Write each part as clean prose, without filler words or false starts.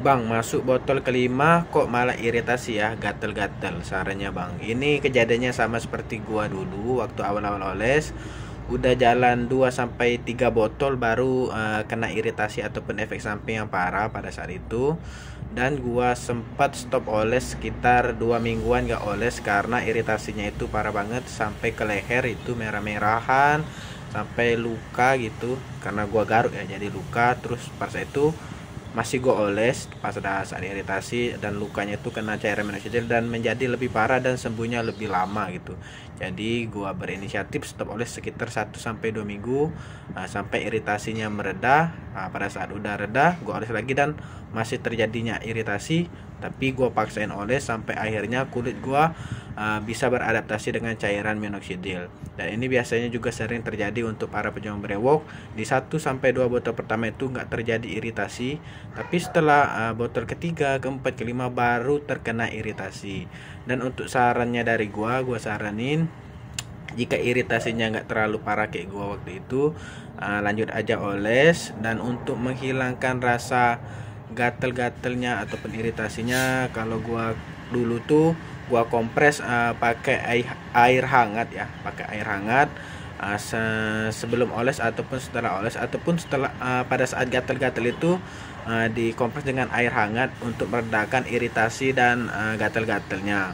Bang, masuk botol kelima kok malah iritasi ya, gatel-gatel sarannya bang. Ini kejadiannya sama seperti gua dulu waktu awal-awal oles. Udah jalan 2 sampai 3 botol baru kena iritasi ataupun efek samping yang parah pada saat itu. Dan gua sempat stop oles sekitar 2 mingguan gak oles karena iritasinya itu parah banget sampai ke leher itu merah-merahan sampai luka gitu. Karena gua garuk ya jadi luka. Terus pas itu masih gue oles pas saat iritasi dan lukanya itu kena cairan minoxidil dan menjadi lebih parah dan sembuhnya lebih lama gitu. Jadi gue berinisiatif stop oles sekitar 1 sampai 2 minggu sampai iritasinya mereda. Pada saat udah reda gue oles lagi dan masih terjadinya iritasi, tapi gue paksain oles sampai akhirnya kulit gue bisa beradaptasi dengan cairan minoxidil. Dan ini biasanya juga sering terjadi untuk para pejuang brewok. Di 1 sampai 2 botol pertama itu nggak terjadi iritasi, tapi setelah botol ketiga, keempat, kelima baru terkena iritasi. Dan untuk sarannya dari gua saranin jika iritasinya nggak terlalu parah kayak gua waktu itu, lanjut aja oles. Dan untuk menghilangkan rasa gatel-gatelnya ataupun iritasinya, kalau gua dulu tuh gua kompres pakai air hangat ya, pakai air hangat sebelum oles ataupun setelah oles ataupun setelah pada saat gatel-gatel itu dikompres dengan air hangat untuk meredakan iritasi dan gatel-gatelnya.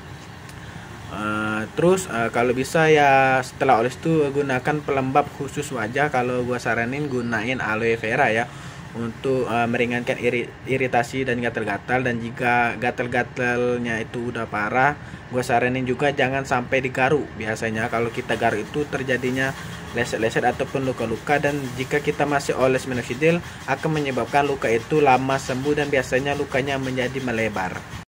Terus kalau bisa ya setelah oles itu gunakan pelembab khusus wajah. Kalau gua saranin gunain aloe vera ya untuk meringankan iritasi dan gatal-gatal. Dan jika gatal-gatalnya itu udah parah, gue saranin juga jangan sampai digaruk. Biasanya kalau kita garuk itu terjadinya leset-leset ataupun luka-luka, dan jika kita masih oles minoxidil akan menyebabkan luka itu lama sembuh dan biasanya lukanya menjadi melebar.